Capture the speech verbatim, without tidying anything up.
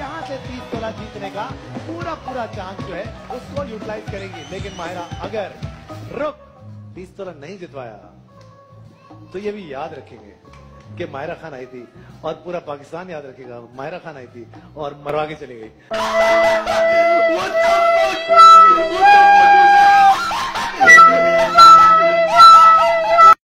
यहाँ से तीस तोला जीतने का पूरा पूरा चांस जो है उसको यूटिलाइज करेंगी। लेकिन मायरा अगर रुक तीस तोला नहीं जितवाया तो ये भी याद रखेंगे कि मायरा खान आई थी और पूरा पाकिस्तान याद रखेगा मायरा खान आई थी और मरवा के चली गई।